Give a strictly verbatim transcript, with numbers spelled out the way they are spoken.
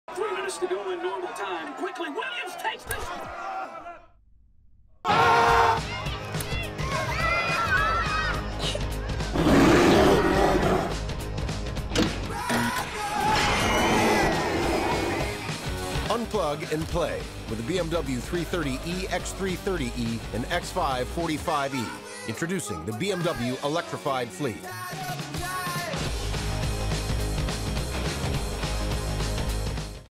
Three minutes to go in normal time. Quickly, Williams takes this. Unplug and play with the B M W three thirty E, X three thirty E, and X five forty-five E. Introducing the B M W electrified fleet.